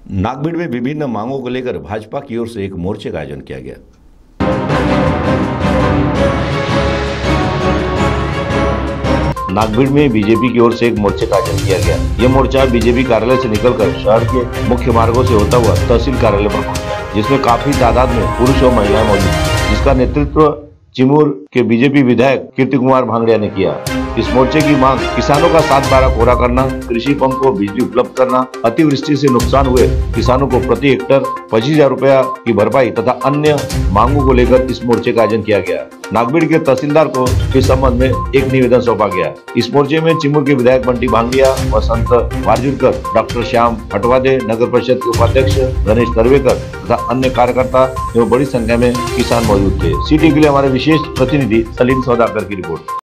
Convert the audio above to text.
नागभीड़ में विभिन्न मांगों को लेकर भाजपा की ओर से एक मोर्चे का आयोजन किया गया। नागभीड़ में बीजेपी की ओर से एक मोर्चे का आयोजन किया गया। ये मोर्चा बीजेपी कार्यालय से निकलकर शहर के मुख्य मार्गों से होता हुआ तहसील कार्यालय पर पहुंचा, जिसमें काफी तादाद में पुरुष और महिलाएं मौजूद थी, जिसका नेतृत्व चिमूर के बीजेपी विधायक कीर्ति कुमार भांगड़िया ने किया। इस मोर्चे की मांग किसानों का 7/12 कोरा करना, कृषि पंप को बिजली उपलब्ध करना, अतिवृष्टि से नुकसान हुए किसानों को प्रति हेक्टर 25,000 रुपया की भरपाई तथा अन्य मांगों को लेकर इस मोर्चे का आयोजन किया गया। नागभीड़ के तहसीलदार को इस संबंध में एक निवेदन सौंपा गया। इस मोर्चे में चिमूर के विधायक बंटी भांगड़िया, वसंत वारजुरकर, डॉक्टर श्याम हटवादे, नगर परिषद के उपाध्यक्ष गणेश तरवेकर तथा अन्य कार्यकर्ता एवं बड़ी संख्या में किसान मौजूद थे। सिटी के लिए हमारे विशेष प्रतिनिधि सलीम सौदागर की रिपोर्ट।